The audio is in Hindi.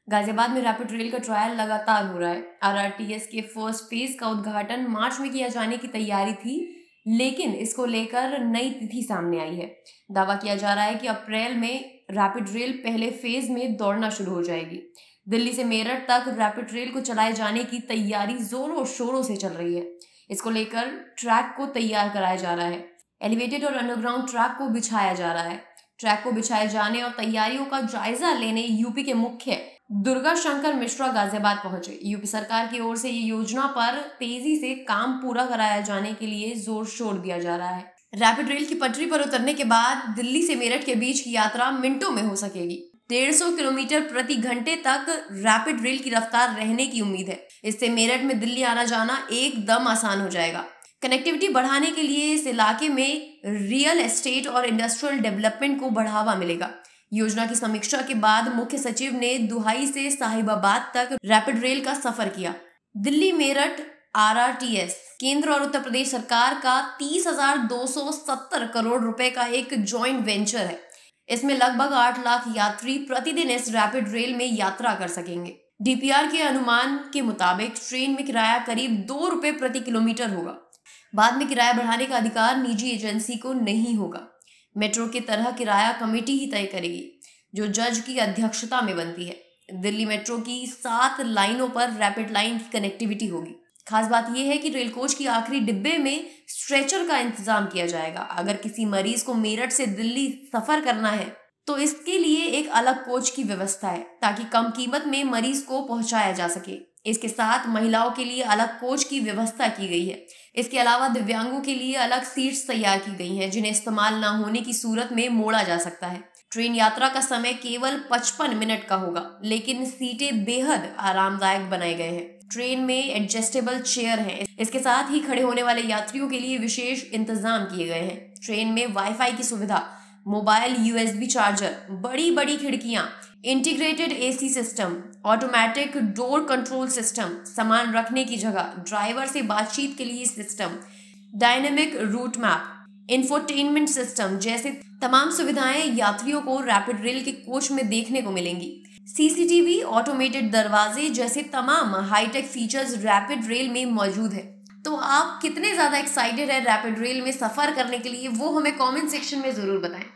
गाजियाबाद में रैपिड रेल का ट्रायल लगातार हो रहा है। आरआरटीएस के फर्स्ट फेज का उद्घाटन मार्च में किया जाने की तैयारी थी, लेकिन इसको लेकर नई तिथि सामने आई है। दावा किया जा रहा है कि अप्रैल में रैपिड रेल पहले फेज में दौड़ना शुरू हो जाएगी। दिल्ली से मेरठ तक रैपिड रेल को चलाए जाने की तैयारी जोरों शोरों से चल रही है। इसको लेकर ट्रैक को तैयार कराया जा रहा है। एलिवेटेड और अंडरग्राउंड ट्रैक को बिछाया जा रहा है। ट्रैक को बिछाए जाने और तैयारियों का जायजा लेने यूपी के मुख्य दुर्गा शंकर मिश्रा गाजियाबाद पहुंचे। यूपी सरकार की ओर से ये योजना पर तेजी से काम पूरा कराया जाने के लिए जोर शोर दिया जा रहा है। रैपिड रेल की पटरी पर उतरने के बाद दिल्ली से मेरठ के बीच की यात्रा मिनटों में हो सकेगी। 150 किलोमीटर प्रति घंटे तक रैपिड रेल की रफ्तार रहने की उम्मीद है। इससे मेरठ में दिल्ली आना जाना एकदम आसान हो जाएगा। कनेक्टिविटी बढ़ाने के लिए इस इलाके में रियल एस्टेट और इंडस्ट्रियल डेवलपमेंट को बढ़ावा मिलेगा। योजना की समीक्षा के बाद मुख्य सचिव ने दुहाई से साहिबाबाद तक रैपिड रेल का सफर किया। दिल्ली मेरठ आरआरटीएस केंद्र और उत्तर प्रदेश सरकार का 30,270 करोड़ रुपए का एक जॉइंट वेंचर है। इसमें लगभग 8 लाख यात्री प्रतिदिन इस रैपिड रेल में यात्रा कर सकेंगे। डीपीआर के अनुमान के मुताबिक ट्रेन में किराया करीब 2 रुपए प्रति किलोमीटर होगा। बाद में किराया बढ़ाने का अधिकार निजी एजेंसी को नहीं होगा। मेट्रो की तरह किराया कमेटी ही तय करेगी, जो जज की अध्यक्षता में बनती है। दिल्ली मेट्रो की 7 लाइनों पर रैपिड लाइन की कनेक्टिविटी होगी। खास बात यह है कि रेल कोच की आखिरी डिब्बे में स्ट्रेचर का इंतजाम किया जाएगा। अगर किसी मरीज को मेरठ से दिल्ली सफर करना है तो इसके लिए एक अलग कोच की व्यवस्था है, ताकि कम कीमत में मरीज को पहुंचाया जा सके। इसके साथ महिलाओं के लिए अलग कोच की व्यवस्था की गई है। इसके अलावा दिव्यांगों के लिए अलग सीट्स तैयार की गई हैं, जिन्हें इस्तेमाल न होने की सूरत में मोड़ा जा सकता है। ट्रेन यात्रा का समय केवल 55 मिनट का होगा, लेकिन सीटें बेहद आरामदायक बनाए गए हैं। ट्रेन में एडजस्टेबल चेयर है। इसके साथ ही खड़े होने वाले यात्रियों के लिए विशेष इंतजाम किए गए हैं। ट्रेन में वाईफाई की सुविधा, मोबाइल यूएसबी चार्जर, बड़ी बड़ी खिड़कियां, integrated AC system, automatic door control system, सामान रखने की जगह, ड्राइवर से बातचीत के लिए system, dynamic route map, infotainment system जैसे तमाम सुविधाएं यात्रियों को रैपिड रेल के कोच में देखने को मिलेंगी। सीसीटीवी, ऑटोमेटेड दरवाजे जैसे तमाम हाईटेक फीचर्स रैपिड रेल में मौजूद है। तो आप कितने ज्यादा एक्साइटेड है रैपिड रेल में सफर करने के लिए, वो हमें कमेंट सेक्शन में जरूर बताएं।